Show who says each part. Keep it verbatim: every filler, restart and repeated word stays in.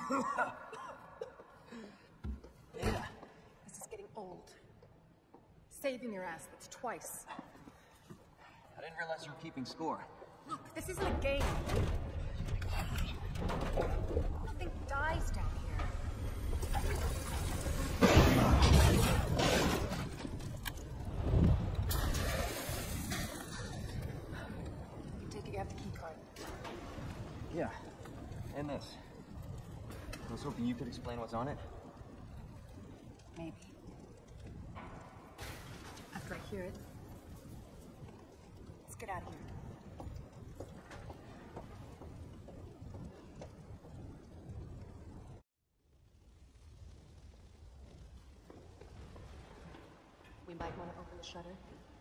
Speaker 1: Yeah. This is getting old. Saving your ass, that's twice.
Speaker 2: I didn't realize you were keeping score.
Speaker 1: Look, this isn't a game. Nothing dies down here. You take it, you have the key card.
Speaker 2: Yeah, and this. I was hoping you could explain what's on it.
Speaker 1: Maybe. After I hear it. Let's get out of here. We might want to open the shutter.